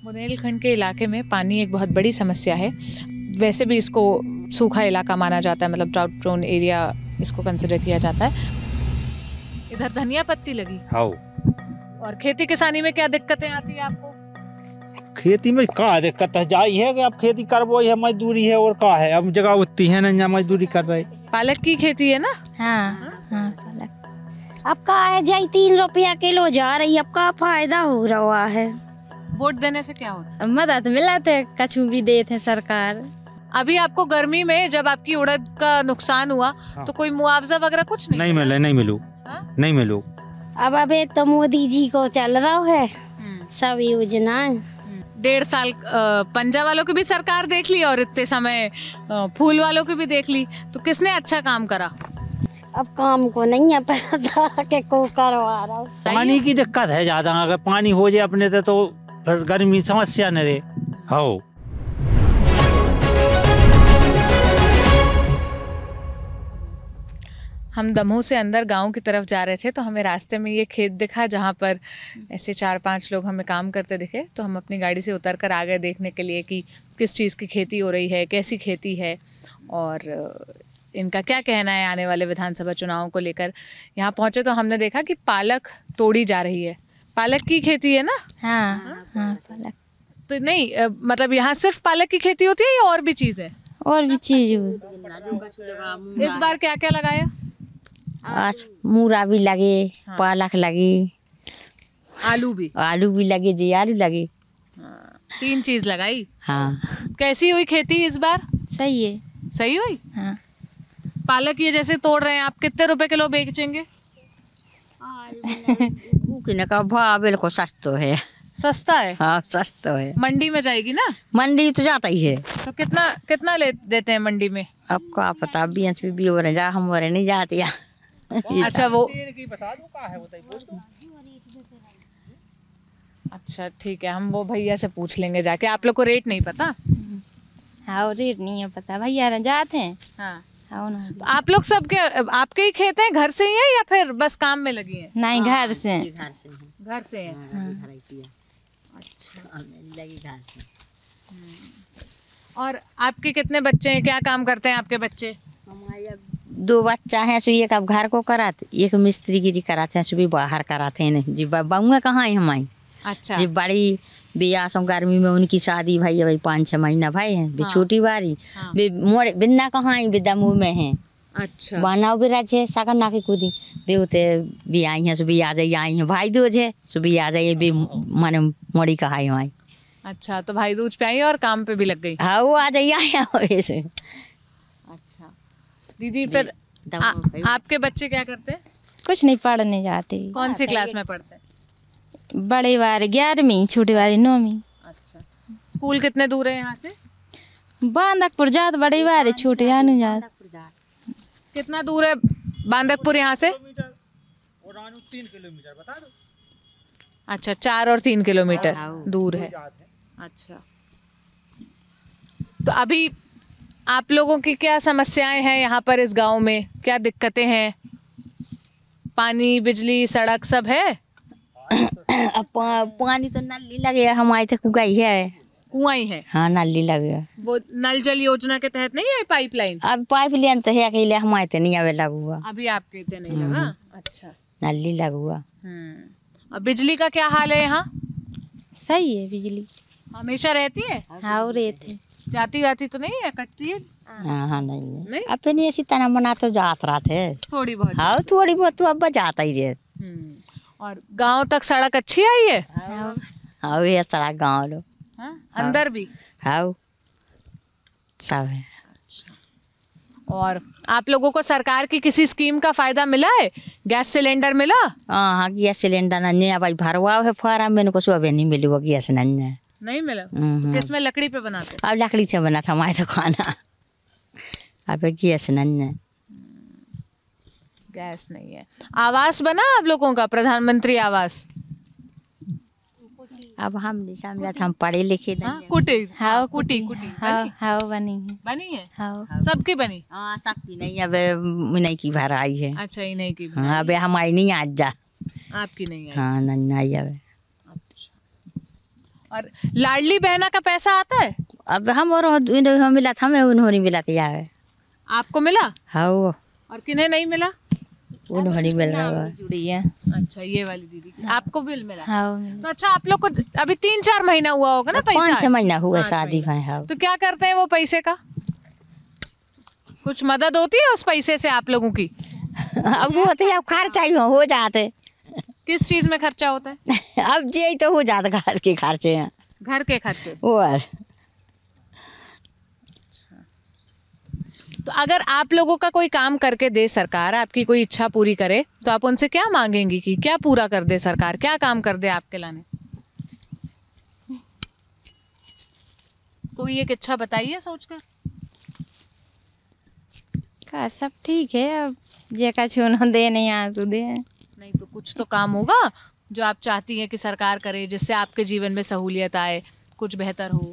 बुंदेलखंड के इलाके में पानी एक बहुत बड़ी समस्या है। वैसे भी इसको सूखा इलाका माना जाता है, मतलब ड्राउट प्रोन एरिया इसको कंसिडर किया जाता है। इधर धनिया पत्ती लगी। हाँ। और खेती किसानी में क्या दिक्कतें आती है आपको? खेती में का दिक्कत है जाई है कि अब खेती करबो है, मजदूरी है और का है, अब जगह उतनी है ना, मजदूरी कर रहे। पालक की खेती है ना? हाँ हाँ पालक। अब का है जाई 3 रुपया किलो जा रही, अब का फायदा हो रहा है। वोट देने से क्या होता है? मदद मिलते कछु भी देते सरकार। अभी आपको गर्मी में जब आपकी उड़द का नुकसान हुआ तो कोई मुआवजा वगैरह कुछ नहीं मिले? नहीं मिलू। नहीं मिलू। अब अबे तो मोदी जी को चल रहा है सब योजनाएं। 1.5 साल पंजा वालों की भी सरकार देख ली और इतने समय फूल वालों की भी देख ली, तो किसने अच्छा काम करा? अब काम को नहीं है पता के को करवा रहा। पानी की दिक्कत है ज्यादा, अगर पानी हो जाए अपने तो फिर गर्मी समस्या न रहे। हाँ। हम दमोह से अंदर गांव की तरफ जा रहे थे तो हमें रास्ते में ये खेत दिखा जहाँ पर ऐसे 4-5 लोग हमें काम करते दिखे, तो हम अपनी गाड़ी से उतर कर आ गए देखने के लिए कि किस चीज़ की खेती हो रही है, कैसी खेती है और इनका क्या कहना है आने वाले विधानसभा चुनावों को लेकर। यहाँ पहुँचे तो हमने देखा कि पालक तोड़ी जा रही है। पालक की खेती है ना? हाँ हाँ पालक। तो नहीं मतलब यहाँ सिर्फ पालक की खेती होती है या और भी चीज़ है? और भी चीज। इस बार क्या क्या लगाया? आज मूरा भी लगे, पालक लगी, आलू भी लगे जी, आलू लगे। 3 चीज लगाई। हाँ। कैसी हुई खेती इस बार? सही है। सही हुई? हाँ। पालक ये जैसे तोड़ रहे हैं आप, कितने रुपए किलो बेचेंगे? का भाव बिल्कुल सस्ता है। सस्ता है? हाँ सस्ता है। मंडी में जाएगी ना? मंडी तो जाता ही है। तो कितना देते हैं मंडी में? आपको आप पता 20 भी हो रहे जा, हम हो रहे नहीं जाते। अच्छा वो अच्छा ठीक है, हम वो भैया से पूछ लेंगे जाके। आप लोग को रेट नहीं पता? हाँ रेट नहीं है पता, भैया जाते हैं। हाँ हाँ ना। तो आप लोग सब के आपके ही खेत हैं, घर से ही है या फिर बस काम में लगी हैं? नहीं घर से। घर से हैं। अच्छा लगी घर से। और आपके कितने बच्चे हैं, क्या काम करते हैं आपके बच्चे? 2 बच्चा है, सो एक अब घर को कराते, एक मिस्त्री गिरी कराते हैं, सो भी बाहर कराते हैं। जी बउआ कहाँ है हमारी? अच्छा जी बड़ी बिया सो गर्मी में उनकी शादी भाई है, भाई 5-6 महीना भाई है। हाँ। छोटी बारी हाँ। मोड़े बिन्ना कहाँ है, बेदमू में है। अच्छा बाना भी रहे सागर ना की कूदी बे होते भी आई हैं, सो भी आ जाइए, आई हैं भाई दूज है, सो भी आ जाइए बे माने मोड़ी कहा है वहाँ। अच्छा तो भाई दूज पे आई और काम पे भी लग गई? हाँ वो आ जाइए वैसे। अच्छा दीदी फिर आपके बच्चे क्या करते हैं? कुछ नहीं, पढ़ने जाते। कौन सी क्लास में पढ़ते हैं? बड़े वाले 11वीं, छोटे वाले 9वीं। अच्छा स्कूल कितने दूर है यहाँ से? बांदकपुर जात, बड़े वाले छोटे आने जात। कितना दूर है बांदकपुर यहाँ से? 3 किलोमीटर बता दो। अच्छा 4 और 3 किलोमीटर दूर है। अच्छा तो अभी आप लोगों की क्या समस्याएं हैं यहाँ पर इस गांव में, क्या दिक्कतें हैं? पानी बिजली सड़क सब है? पानी तो नली लगे हमारे थे, कुआई है। कुआं ही है? हाँ नली लगे। वो नल जल योजना के तहत नहीं है पाइपलाइन? अब पाइपलाइन तो है अकेले हमारे तो नहीं आवे लगुआ। अभी आपके इतने नहीं लगा? अच्छा नली लगुआ। और बिजली का क्या हाल है यहाँ? सही है, बिजली हमेशा रहती है? हाँ रहती। जाती वाती तो नहीं है, कटती है? हाँ नहीं अपने ऐसी तरह मना तो जात रहा थे थोड़ी बहुत। हाँ थोड़ी बहुत तो अब जाता ही रहे। और गांव तक सड़क अच्छी आई है? हाँ ये सड़क गाँव लो। अंदर भी? हाँ सब है। और आप लोगों को सरकार की किसी स्कीम का फायदा मिला है? गैस सिलेंडर मिला? हाँ गैस सिलेंडर नहीं भाई भरवाओ है फार्म में, कुछ अभी नहीं मिली वो गैस नहीं मिला। तो किसमें लकड़ी पे बनाते? अब लकड़ी से बना था हमारे तो खाना, अब गैस नहीं है। गैस नहीं है। आवास बना आप लोगों का, प्रधानमंत्री आवास? अब हम नहीं समझा था, हम पढ़े लिखे नहीं। कुटी? हाँ कुटी हाँ बनी है। बनी है? हाँ सबकी बनी? हाँ सबकी नहीं, अब इन्हीं की भर आई है। अच्छा इन्हीं की। हाँ अब हमारी नहीं आज जा। आपकी नहीं आई? हाँ नहीं आई अब। और लाडली बहना का पैसा आता है? अब हम और इन्होंने मिला था, हमें उन्होंने मिला था यार। आपको मिला? हाँ, और किन्हें नहीं मिला? उन्होंने मिल रहा है। जुड़ी है। अच्छा, ये वाली दीदी की। आपको बिल मिला? हाँ। तो अच्छा, आप लोग को अभी 3-4 महीना हुआ होगा ना पैसा? 5-6 महीना हुआ 5 शादी महीना। भाई। हाँ, तो क्या करते हैं वो पैसे का? कुछ मदद होती है उस पैसे से आप लोगों की? अब वो होते अब खर्चा ही हो जाते। किस चीज में खर्चा होता है? अब ये तो हो जाता, घर के खर्चे हैं। घर के खर्चे। और तो अगर आप लोगों का कोई काम करके दे सरकार, आपकी कोई इच्छा पूरी करे, तो आप उनसे क्या मांगेंगी कि क्या पूरा कर दे सरकार, क्या काम कर दे आपके लाने? कोई एक इच्छा बताइए सोचकर। का सब ठीक है, अब जे का छूनो दे नहीं आंसू दे। नहीं तो कुछ तो काम होगा जो आप चाहती हैं कि सरकार करे, जिससे आपके जीवन में सहूलियत आए, कुछ बेहतर हो।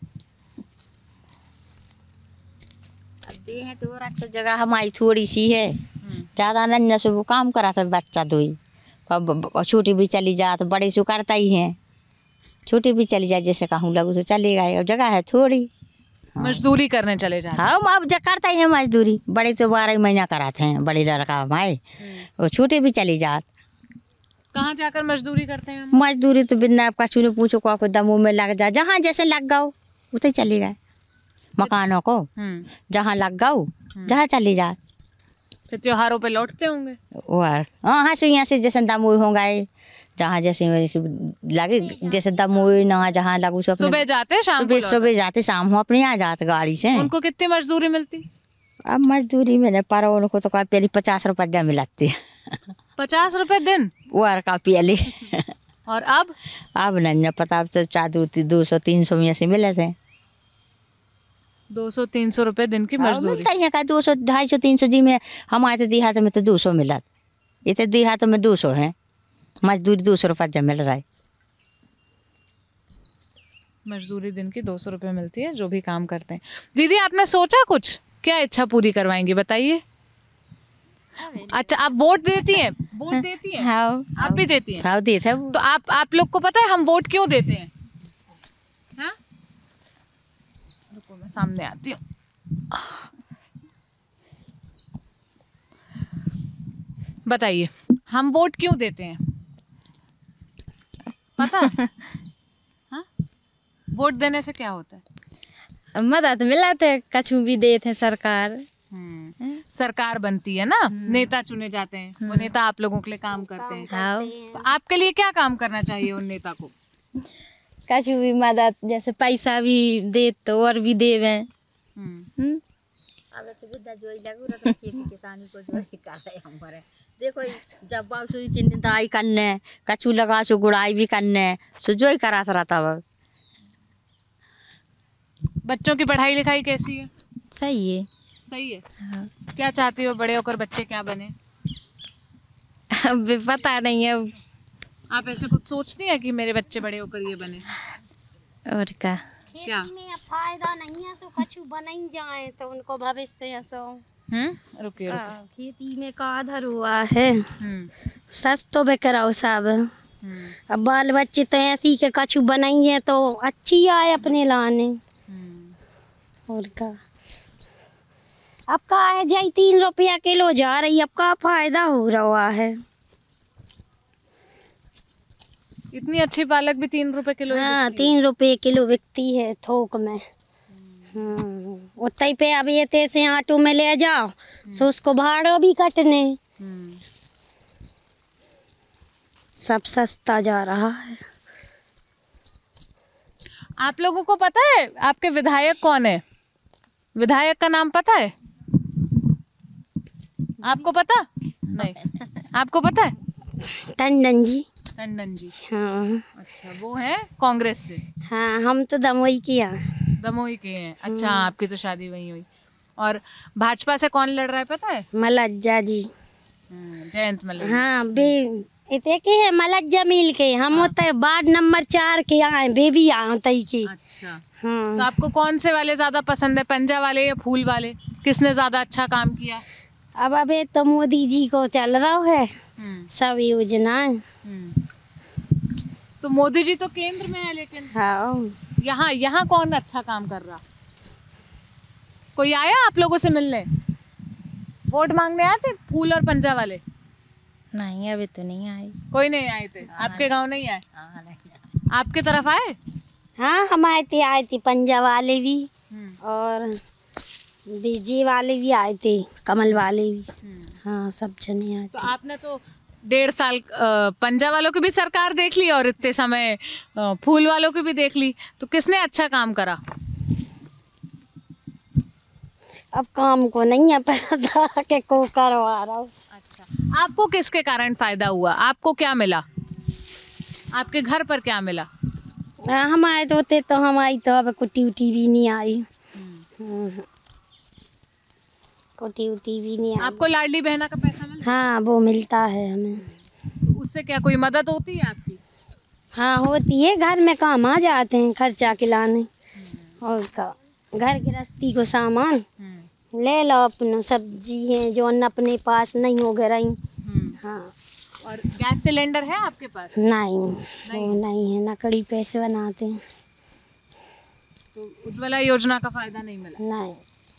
दे है तो जगह हमारी थोड़ी सी है, ज़्यादा नहीं न, वो काम करा था बच्चा दो ही। अब छोटी भी चली जा तो बड़े से करता ही है, छोटी भी चली जाए जैसे कहूँ लगू तो चलेगा। अब जगह है थोड़ी। मजदूरी करने चले जाते हैं। हाँ, अब जब करता ही है मजदूरी। बड़े तो 12 महीना कराते हैं, बड़े लड़का हमारे, वो छोटे भी चली जात। कहाँ जाकर मजदूरी करते हैं? मजदूरी तो बिना आपका चूल्हे पूछो को दमों में लग जा, जहाँ जैसे लग गओ उतने चली गए। मकानों को जहाँ लग गओ जहाँ चली जा। फिर त्योहारों पे लौटते होंगे? और हाँ, से यहाँ से जैसे दमोई हो गए, जहाँ जैसे लगे, जैसे दमोई ना जहाँ लगू सो सुबह जाते शाम को लौटते? सुबह जाते शाम हो अपने यहाँ जाते गाड़ी से। उनको कितनी मजदूरी मिलती? अब मजदूरी में पर उनको तो पहले 50 रुपया मिलती है। 50 रुपए दिन? वो का पहले। और अब नहीं पता, अब तो 200-300 में से मिले थे। 200-300 रुपए दिन की मजदूरी मिलता ही है का 200-250-300 जी में। हमारे तो देहात में तो 200 मिला, ये तो देहात में 200 है मजदूरी, 200 रुपया मिल रहा है। मजदूरी दिन की 200 रुपए मिलती है जो भी काम करते हैं। दीदी आपने सोचा कुछ, क्या इच्छा पूरी करवाएंगी बताइए? अच्छा, आप वोट देती हैं? वोट देती हैं? हाँ। आप भी देती हैं? हाँ, देते। तो आप लोग को पता है हम वोट क्यों देते हैं? हाँ? रुको मैं सामने आती हूँ। बताइए हम वोट क्यों देते हैं? पता है? हाँ? वोट देने से क्या होता है? मदद मिलाते, कछु भी देते सरकार। सरकार बनती है ना, नेता चुने जाते हैं, वो नेता आप लोगों के लिए काम करते हैं। हाँ। तो आपके लिए क्या काम करना चाहिए उन नेता को? कछु भी मदद, जैसे पैसा भी दे तो और भी देवे। देखो जब बाबू की निदाई करने, कछु लगा सो गुड़ाई भी करने, सो जो ही कराता रहता है। बच्चों की पढ़ाई लिखाई कैसी है? सही है। सही है। हाँ। क्या चाहती हो बड़े होकर बच्चे क्या बने? अब पता नहीं है। आप ऐसे कुछ सोचती हैं कि मेरे बच्चे बड़े होकर ये बने? और क्या में फायदा नहीं है, तो कछु बन जाए तो उनको भविष्य है। सो रुकिए। खेती में का आधार हुआ है, सच तो बेकराओ साहब। अब बाल बच्चे तो ऐसी के कछु बनाइए तो अच्छी आए अपने लाने। और का अब का है जाई 3 रुपया किलो जा रही, अब का फायदा हो रहा है। इतनी अच्छी पालक भी 3 रुपए किलो? हाँ, 3 रुपये किलो बिकती है थोक में। उतई पे अब ये तैसे ऑटो में ले जाओ तो उसको भाड़ा भी कटने, सब सस्ता जा रहा है। आप लोगों को पता है आपके विधायक कौन है? विधायक का नाम पता है आपको? पता नहीं? आपको पता है? टंडन जी। टंडन जी? हाँ। अच्छा, वो है कांग्रेस से? हाँ, हम तो दमोई की हैं। दमोई के हैं? अच्छा, आपकी तो शादी वहीं हुई। और भाजपा से कौन लड़ रहा है पता है? मलज्जा जी। जयंत मलज्जा। हाँ, इतने के है मलज्जा मिल के। हम होते हैं वार्ड नंबर 4 के आए, बेबी आते की। अच्छा। हाँ। तो आपको कौन से वाले ज्यादा पसंद है, पंजा वाले या फूल वाले? किसने ज्यादा अच्छा काम किया? अब अबे तो मोदी जी को चल रहा है सब योजना। तो मोदी जी तो केंद्र में है, लेकिन हाँ यहाँ कौन अच्छा काम कर रहा? कोई आया आप लोगों से मिलने? वोट मांगने आए थे फूल और पंजा वाले? नहीं अभी तो नहीं आई। कोई नहीं आए थे आपके गांव? नहीं आए? आपके तरफ आए? हाँ हम आए थे पंजाब वाले भी और बीजे वाले भी आए थे, कमल वाले भी। हाँ सब जने आए तो थे। आपने तो 1.5 साल पंजाब वालों की भी सरकार देख ली और इतने समय फूल वालों की भी देख ली, तो किसने अच्छा काम करा? अब काम को नहीं है पता कि को करवा रहा हूँ। अच्छा, आपको किसके कारण फायदा हुआ? आपको क्या मिला? आपके घर पर क्या मिला? हम आए तो होते तो हम आई तो अब कुटी उटी भी नहीं आई। कुटी उटी भी नहीं आई। आपको लाडली बहना का पैसा मिला? हाँ वो मिलता है हमें। तो उससे क्या कोई मदद होती है आपकी? हाँ होती है, घर में काम आ जाते हैं खर्चा खिलाने और का घर गृहस्थी को सामान ले लो, अपना सब्जी है जो अपने पास नहीं हो गई। हाँ और गैस सिलेंडर है आपके पास? नहीं वो नहीं है, लकड़ी पैसे बनाते हैं। तो उज्ज्वला योजना का फायदा नहीं मिला? नहीं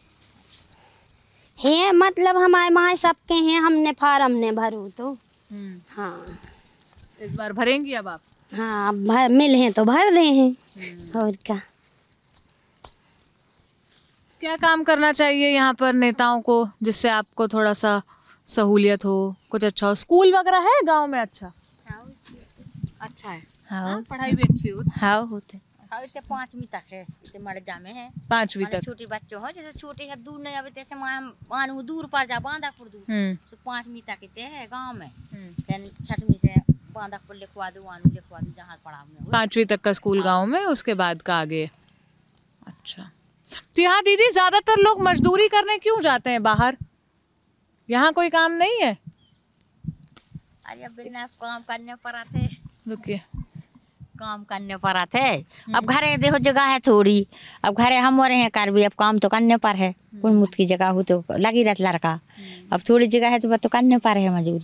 है, मतलब हमारे माँ सबके हैं, हमने फार्म ने भरू तो। हाँ इस बार भरेंगी अब आप? हाँ अब मिल हैं तो भर दे हैं और क्या काम करना चाहिए यहाँ पर नेताओं को जिससे आपको थोड़ा सा सहूलियत हो, कुछ अच्छा हो? स्कूल वगैरह है गांव में? अच्छा अच्छा है। हाँ पढ़ाई भी अच्छी हो? हाँ होते 5वीं तक है, इसे मर जामे है 5वीं तक। छोटे बच्चों हो जैसे छोटे है दूर नहीं आवे तैसे मानू दूर पर जा बांधापुर दूर तो 5वीं तक इतने है गांव में। फिर 6वीं से बांधापुर लिखवा दो, वानू लिखवा दो, जहाँ पढ़ाओ में 5वीं तक का स्कूल गांव में, उसके बाद का आगे। अच्छा, तो यहाँ दीदी ज्यादातर लोग मजदूरी करने क्यों जाते हैं बाहर? यहाँ कोई काम नहीं है? अरे अब बिना काम करने पर आते, रुकिए, काम करने पर आते। अब घरे देखो जगह है थोड़ी, अब घरे हम रहे हैं कर भी, अब काम तो करने पर है। कुछ मुत की जगह हो तो लगी रहता लड़का, अब थोड़ी जगह है तो करने पर है मजदूरी।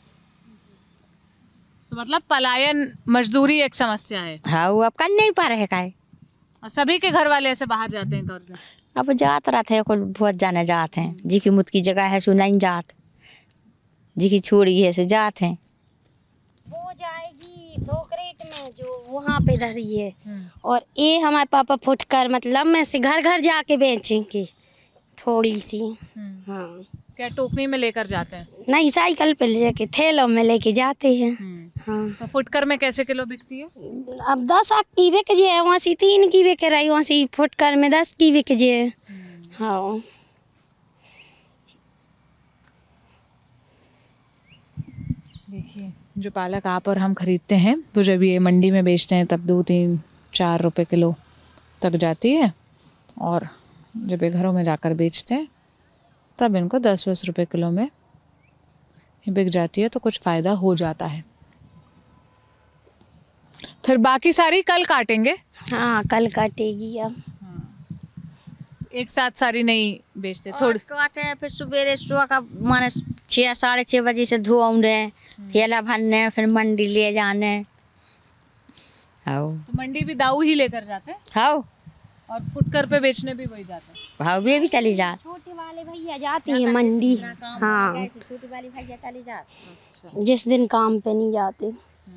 तो मतलब पलायन मजदूरी एक समस्या है। हाँ वो अब करने ही पर है काय। और सभी के घर वाले ऐसे बाहर जाते हैं करने? अब जात रहते हैं, कोई बहुत जाने जाते हैं, जी की मुत की जगह है सो नहीं जात, जी की छोड़ी है सो जात हैं। वो जाएगी भोकरेट में जो वहाँ पे धरी है, और ये हमारे पापा फुटकर मतलब में से घर घर जाके बेचेंगे थोड़ी सी। हाँ क्या टोकरी में लेकर जाते हैं? नहीं साइकिल पे लेके थैलों में लेके जाते हैं। हाँ तो फुटकर में कैसे किलो बिकती है? अब 10 की बिक जे, वहाँ से 3 की बिक रही, वहाँ से फुटकर में 10 की बिक जे। हाँ देखिए, जो पालक आप और हम खरीदते हैं तो जब ये मंडी में बेचते हैं तब 2, 3, 4 रुपए किलो तक जाती है, और जब ये घरों में जाकर बेचते हैं तब इनको 10-20 रुपए किलो में बिक जाती है, तो कुछ फ़ायदा हो जाता है। फिर बाकी सारी कल काटेंगे? हाँ कल काटेगी। अब एक साथ सारी नहीं बेचते, थोड़ी काटे फिर सुबेरे सुबह का माने 6 साढ़े 6 बजे से धोने, थैला भरने, फिर मंडी ले जाने। हाँ तो मंडी भी दाऊ ही लेकर जाते हैं? हाँ और फुटकर पे बेचने भी वही जाते हैं? हाँ वे भी चली जात, छोटे वाले भैया जाती है मंडी। हाँ छोटी वाली भैया चली जात। जिस दिन काम पे नहीं जाते।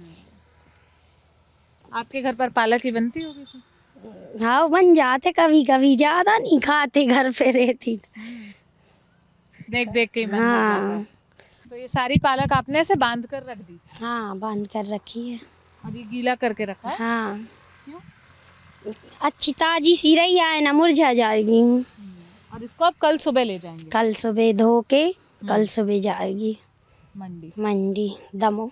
आपके घर पर पालक ही बनती होगी फिर? हाँ बन जाते कभी कभी, ज्यादा नहीं खाते घर पे रहती। देख देख के ही मन हाँ हो जाता है। तो ये सारी पालक आपने ऐसे बांध कर रख दी? हाँ बांध कर रखी है। और ये गीला करके रखा है? हाँ क्यों? अच्छी ताजी सी रही है ना, मुरझा जाएगी। और इसको आप कल सुबह ले जाएंगे कल सुबह धो के कल सुबह जाएगी मंडी? मंडी दमो।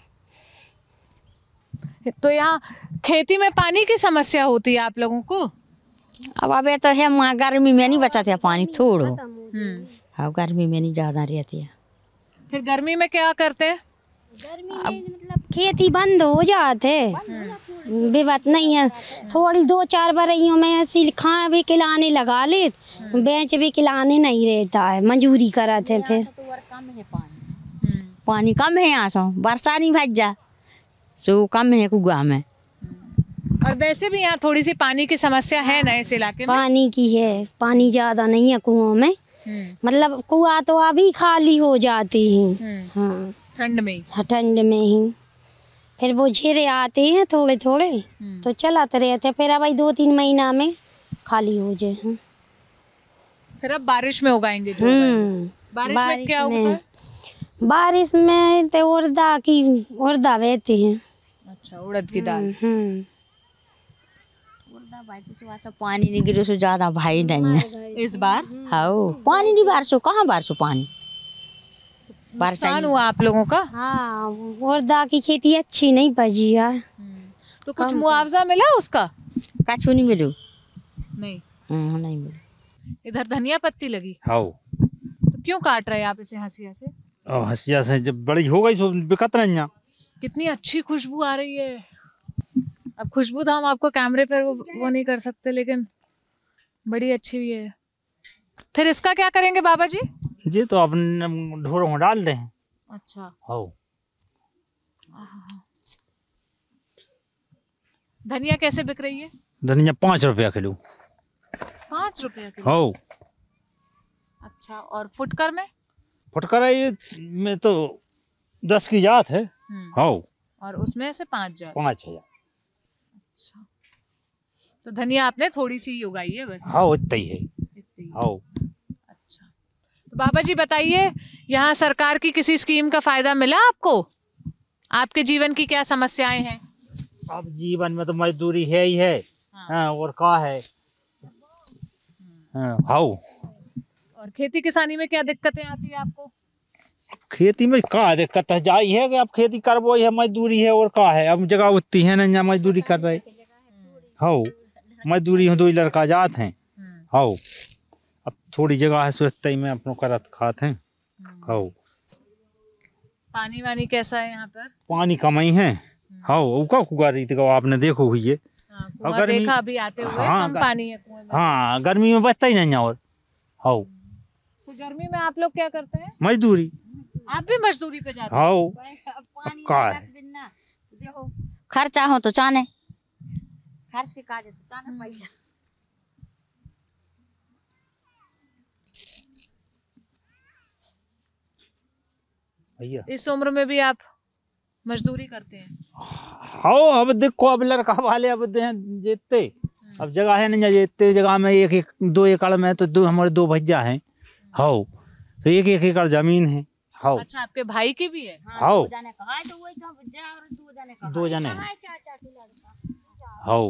तो यहाँ खेती में पानी की समस्या होती है आप लोगों को? अब अबे तो है वहाँ गर्मी में नहीं बचाते हैं पानी थोड़ो। हाँ गर्मी में नहीं ज़्यादा रहती है। फिर गर्मी में क्या करते हैं? गर्मी में मतलब खेती बंद हो जाते, बेबात नहीं है। थोड़ी 2-4 बरइयों में ऐसी खा भी खिलाने लगा ले, बेच भी खिलाने नहीं रहता है, मजूरी कराते हैं। फिर कम है पानी, पानी कम है यहाँ से, बरसा नहीं भज जा सो कम है कुआ में, और वैसे भी यहाँ थोड़ी सी पानी की समस्या है ना इस इलाके में? पानी की है, पानी ज्यादा नहीं है कुओं में। मतलब कुआं तो अभी खाली हो जाती है। हाँ, ठंड में ही? हाँ, ठंड में ही। फिर वो झीरे आते हैं थोड़े थोड़े तो चलाते रहते, फिर अब 2-3 महीना में खाली हो जाए। फिर अब बारिश में उगाएंगे जो उगाएंगे। बारिश में क्या होता है? बारिश में तो उड़दा बेचते हैं। अच्छा, उड़द की दाल। उड़दा भाई तो पानी नहीं गिरो सो ज्यादा भाई नहीं है इस बार। हाँ, पानी नहीं बारिशो, कहाँ बारिशो पानी नुकसान हुआ आप लोगों का? हाँ, उड़दा की खेती अच्छी नहीं पजी है। तो कुछ मुआवजा मिला उसका? कछु नहीं मिलो। नहीं। नहीं मिलो। इधर धनिया पत्ती लगी। हाँ, तो क्यों काट रहे हैं आप इसे हंसिया से? हंसिया से जब बड़ी हो गई तो बिकत नहीं है। कितनी अच्छी खुशबू आ रही है। अब खुशबू तो हम आपको कैमरे पर वो नहीं कर सकते, लेकिन बड़ी अच्छी भी है। फिर इसका क्या करेंगे बाबा जी? जी तो अपने ढोरों में डाल रहे हैं। अच्छा। हाँ। धनिया कैसे बिक रही है? धनिया 5 रुपया किलो। 5 रुपया किलो? हाँ। अच्छा, और फुटकर में? फुटकर में तो 10 की जात है। हाँ। और उसमें से 5,000। 5,000। अच्छा, तो धनिया आपने थोड़ी सी उगाई है बस? हाँ, इतना ही है। हाँ। अच्छा, तो बाबा जी बताइए, यहाँ सरकार की किसी स्कीम का फायदा मिला आपको? आपके जीवन की क्या समस्याएं हैं? अब जीवन में तो मजदूरी है ही है। हाँ, और क्या है। हाँ। और खेती किसानी में क्या दिक्कतें आती है आपको? खेती में क्या दिक्कत है जाई है कि अब खेती करबो है, मजदूरी है और क्या है। अब जगह उतनी है ना, मजदूरी कर रहे। हाँ, मजदूरी हो 2 लड़का जात हैं। हाँ, अब थोड़ी जगह है सोचते ही में अपनों करत खाते हैं। हाँ। पानी वानी कैसा है यहाँ पर? पानी कम ही है। हाँ, उका कुआ रही थी आपने देखो हुई है। कुआं देखा अभी आते हुए? हाँ, कम पानी है कुएं में। हाँ, गर्मी में बचता ही नहीं है। और हाँ, तो गर्मी में आप लोग क्या करते हैं? मजदूरी। आप भी मजदूरी पे जाते हैं? हाँ, देखो खर्चा हो तो चाने खर्च के काज तो चाने पैसा। भैया इस उम्र में भी आप मजदूरी करते हैं? हाँ, अब देखो अब लड़का वाले अब जीतते। अब जगह है नहीं, जीतते जगह में 1-2 एकड़ में तो हमारे 2 भैया हैं। हाँ, तो 1-1 एकड़ जमीन है। हाँ। अच्छा, आपके भाई की भी है? हाँ, 2 जने। हाँ।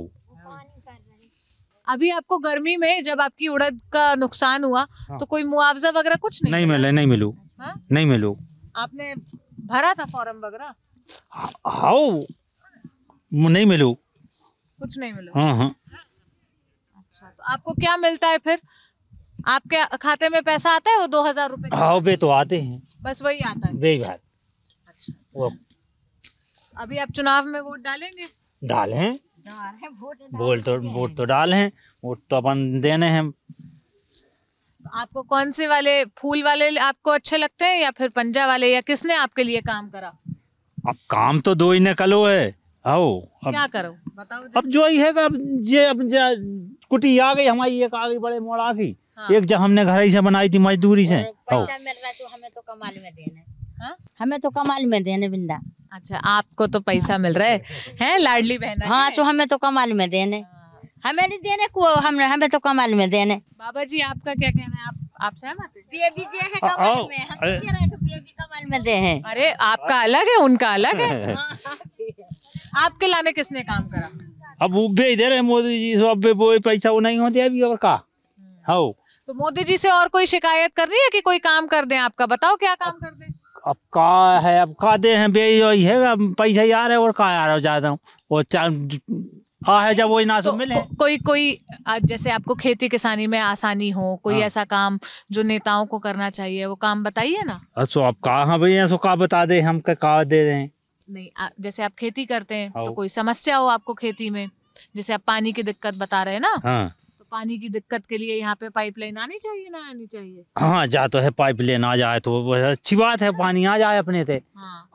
अभी आपको गर्मी में जब आपकी उड़द का नुकसान हुआ तो कोई मुआवजा वगैरह कुछ नहीं मिले? नहीं मिलो। हाँ? नहीं मिलो। आपने भरा था फॉर्म वगैरह? हाँ, नहीं मिलो। कुछ नहीं मिला? हाँ। अच्छा, तो आपको क्या मिलता है फिर? आपके खाते में पैसा आता है वो 2,000 रुपए? हाँ, वे तो आते हैं। बस वही आता है? वे बात। अच्छा, वो अभी आप चुनाव में वोट डालेंगे? डालें। वोट तो डालें। वोट तो अपन देने हैं। आपको कौन से वाले फूल वाले आपको अच्छे लगते हैं या फिर पंजा वाले, या किसने आपके लिए काम करा? अब काम तो 2 ही ने कलो है। आओ, क्या करो बताओ? अब जो ही है अब कुटी आ गई हमारी, एक आ गई बड़े मोड़ा की। हाँ। एक जब हमने घर ही से बनाई थी मजदूरी से। पैसा मिल रहा है तो हमें तो कमाल में देने। हाँ? हमें तो कमाल में देने बिंदा। अच्छा, आपको तो पैसा मिल रहा है लाडली बहन? हाँ, तो हमें तो कमाल में देने। हमें नहीं देने को, हमें तो कमाल में देने। बाबा जी आपका क्या कहना है? आप सहमत हैं? बेबी जे है कमाल में, हम कह रहे हैं कि बेबी कमाल में दे हैं। अरे आपका अलग है, उनका अलग है। आपके लाने किसने काम करा? अब वो भेज दे रहे मोदी जी से, अब वो पैसा वो नहीं होते अभी और का। हाँ, तो मोदी जी से और कोई शिकायत कर रही है कि कोई काम कर दें आपका? बताओ क्या काम कर दें? अब का है, अब का दे हैं बे है, अब पैसा ही आ रहा है और का आ रहा है ज्यादा। वो है जब वही ना तो मिले। कोई जैसे आपको खेती किसानी में आसानी हो, कोई ऐसा काम जो नेताओं को करना चाहिए, वो काम बताइए ना। सो अब कहाँ भैया, सो का बता दे, हम का दे रहे हैं। नहीं, जैसे आप खेती करते हैं तो कोई समस्या हो आपको खेती में, जैसे आप पानी की दिक्कत बता रहे हैं ना। हाँ। तो पानी की दिक्कत के लिए यहाँ पे पाइपलाइन आनी चाहिए ना आनी चाहिए? हाँ, जा तो है पाइपलाइन आ जाए तो अच्छी बात है, पानी आ जाए अपने से। हाँ। हो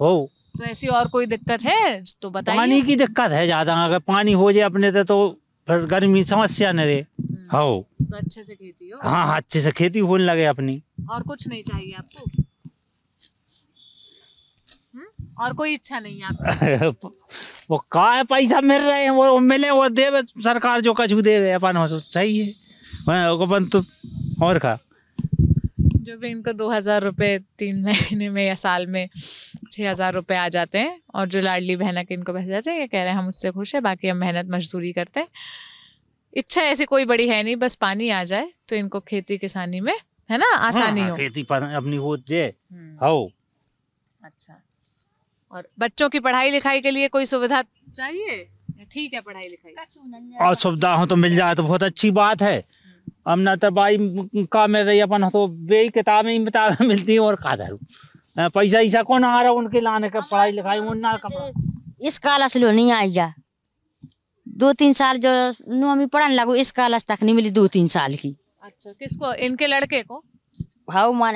तो ऐसी और कोई दिक्कत है तो बताइए। पानी की दिक्कत है ज्यादा, अगर पानी हो जाए अपने तो फिर गर्मी समस्या न रहे। हो तो अच्छे से खेती हो। हाँ, अच्छे से खेती होने लगे अपनी। और कुछ नहीं चाहिए आपको? और कोई इच्छा नहीं है आपको? वो का है, पैसा मिल रहे हैं, वो मिले वो देवे सरकार, जो कछु देवे अपन हो तो सही है। अपन तो और का जो भी इनको 2000 रुपये 3 महीने में या साल में 6000 रुपये आ जाते हैं, और जो लाडली बहना के इनको पैसे जाते हैं, ये कह रहे हैं हम उससे खुश है, बाकी हम मेहनत मजदूरी करते हैं। इच्छा ऐसी कोई बड़ी है नहीं, बस पानी आ जाए तो इनको खेती किसानी में है ना आसानी हो। खेती पर अपनी हो जाए। हो अच्छा, और बच्चों की पढ़ाई लिखाई के लिए कोई सुविधा चाहिए? ठीक है पढ़ाई लिखाई और सुविधा हो तो मिल जाए तो बहुत अच्छी बात है। अब न तो भाई का मिल रही अपन तो वे किताबें मिलती हैं, और का धरू पैसा ऐसा कौन आ रहा उनके लाने का, पढ़ाई लिखाई उन्ना का। इस कालस लो नहीं आई जा 2-3 साल जो नौवीं पढ़ने लगो, इस कालस तक नहीं मिली 2-3 साल की। अच्छा, किसको? इनके लड़के को? हाँ माने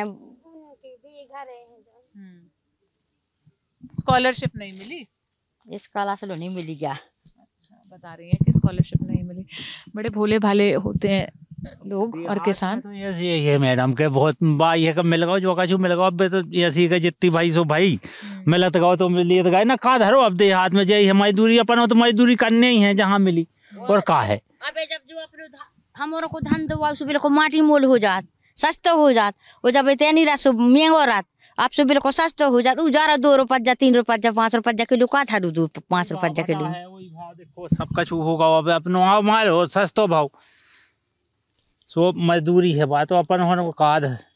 स्कॉलरशिप नहीं मिली? इस कालस लो नहीं मिली क्या? अच्छा, बता रही हैं कि स्कॉलरशिप नहीं मिली। बड़े भोले भाले होते हैं लोग और किसान। तो ये मैडम के बहुत भाई है, कब मिल गो जो कछु मिल गो, अब तो ऐसी का जितनी भाई सो भाई मिलत गो तो मिली तो गए ना, का धरो अब दे हाथ में जाए मजदूरी अपन हो तो मजदूरी करने ही है जहाँ मिली, और का है। अबे जब जो अपने हमारे को धन दो सुबह को माटी मोल हो जात, सस्ता हो जात, वो जब इतनी रात महंगो रात आप सुबह को सस्ता हो जात, उजारा 2 रुपया 3 रुपया 5 रुपया किलो का था, 5 रुपया किलो देखो सब कछु होगा अब अपनो माल हो सस्तो भाव, सो मजदूरी है बात तो अपन होने को काद है।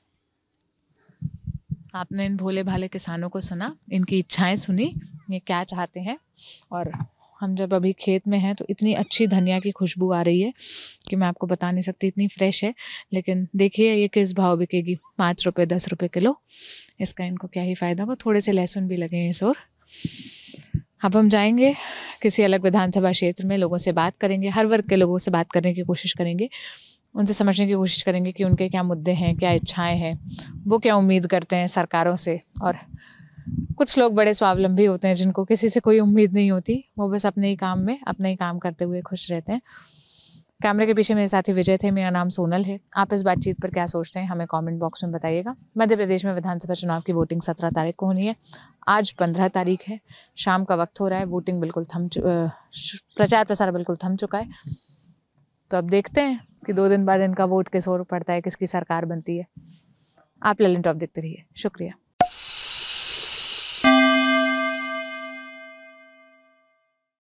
आपने इन भोले भाले किसानों को सुना, इनकी इच्छाएं सुनी, ये क्या चाहते हैं। और हम जब अभी खेत में हैं तो इतनी अच्छी धनिया की खुशबू आ रही है कि मैं आपको बता नहीं सकती, इतनी फ्रेश है। लेकिन देखिए ये किस भाव बिकेगी, 5 रुपये 10 रुपये किलो, इसका इनको क्या ही फ़ायदा होगा। थोड़े से लहसुन भी लगे हैं इस ओर। अब हम जाएंगे किसी अलग विधानसभा क्षेत्र में, लोगों से बात करेंगे, हर वर्ग के लोगों से बात करने की कोशिश करेंगे, उनसे समझने की कोशिश करेंगे कि उनके क्या मुद्दे हैं, क्या इच्छाएं हैं, वो क्या उम्मीद करते हैं सरकारों से। और कुछ लोग बड़े स्वावलंबी होते हैं जिनको किसी से कोई उम्मीद नहीं होती, वो बस अपने ही काम में अपना ही काम करते हुए खुश रहते हैं। कैमरे के पीछे मेरे साथी विजय थे, मेरा नाम सोनल है। आप इस बातचीत पर क्या सोचते हैं हमें कमेंट बॉक्स में बताइएगा। मध्य प्रदेश में विधानसभा चुनाव की वोटिंग 17 तारीख को होनी है। आज 15 तारीख है, शाम का वक्त हो रहा है, वोटिंग बिल्कुल प्रचार प्रसार बिल्कुल थम चुका है। तो अब देखते हैं कि 2 दिन बाद इनका वोट किस ओर पड़ता है, किसकी सरकार बनती है। आप ललन टॉप देखते रहिए। शुक्रिया।